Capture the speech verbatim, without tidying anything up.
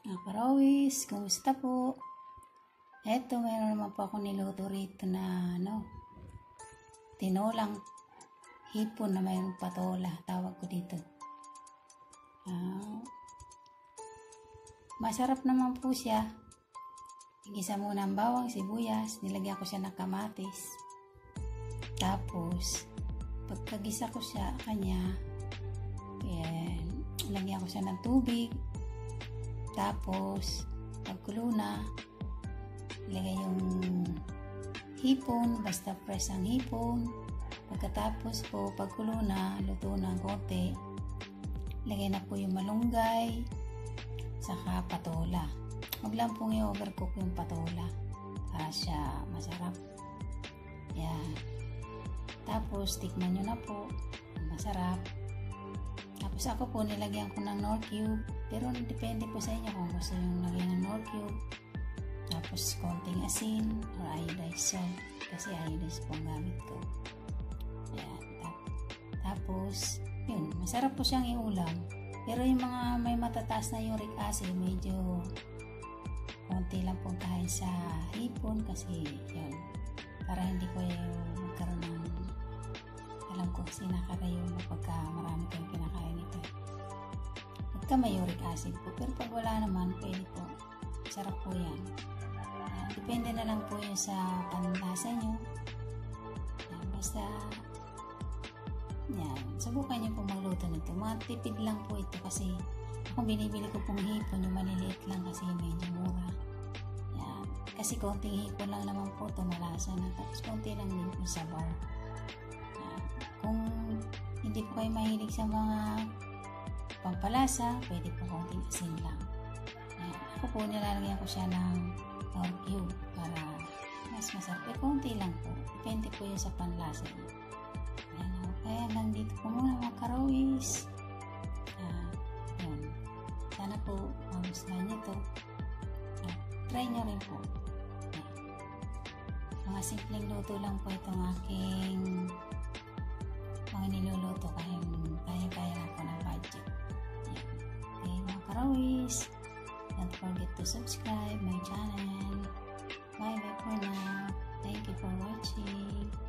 Mga parawis, kumusta po? Eto, mayroon naman po ako niluto rito na ano, tinolang hipon na mayroong patola, tawag ko dito. Ah, masarap naman po siya. Igisa muna ang bawang, sibuyas, nilagyan ko siya ng kamatis. Tapos, pagkagisa ko siya kanya, yan, lagyan ko siya ng tubig. Tapos, pagkulo na, ilagay yung hipon, basta fresh ang hipon. Pagkatapos po, pagkulo na, luto na ng konti, ilagay na po yung malunggay, saka patola. Huwag lang pong i-overcook yung patola para siya masarap. Yan. Tapos, tikman nyo na po. Masarap. Tapos ako po, nilagyan ko ng Knorr cube. Pero depende po sa inyo kung gusto nyo lagyan ng Knorr cube. Tapos, konting asin or iodized salt. Kasi iodized po ang gamit ko. Yan. Tapos, yun. Masarap po siyang iulam. Pero yung mga may matataas na uric acid, medyo konti lang po tayo sa hipon. Kasi, yun. Para hindi ko yung magkaroon ng alam ko kasi nakarayo na pagka marami kayong kinakain ito. Pagka may uric acid po, pero pag wala naman, pwede po. Sarap po yan. Uh, depende na lang po yun sa panlasa nyo. Uh, basta, yan. Subukan nyo po magluto nito. Mga tipid lang po ito kasi ako binibili ko pong hipon, yung maliliit lang kasi medyo mura. Yan. Kasi konting hipon lang naman po ito, malasa na. Tapos konti lang din po sa bar. Kung hindi po kayo mahilig sa mga pampalasa, pwede po konting asin lang. Ayan. Ako po nilalagyan ko siya ng Knorr cube para mas masarap. Eh, konti lang po. Depende po yun sa panlasa. Ayan. Kaya hanggang dito po muna mga karawis. Ayan. Sana po magustuhan nyo ito. Try nyo rin po. Ayan. Mga simpleng luto lang po itong aking mga niluluto kaya kaya-kaya lang po ng budget. Yan. Okay, mga karawis, don't forget to subscribe my channel. Bye bye for now. Thank you for watching.